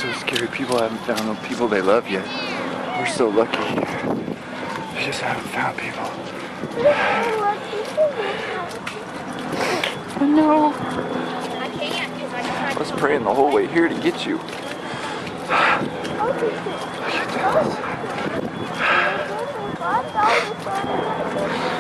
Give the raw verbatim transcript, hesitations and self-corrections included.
so scary. People haven't found the people they love yet. We're so lucky. We just haven't found people. Oh no. I was praying the whole way here to get you. Look at this.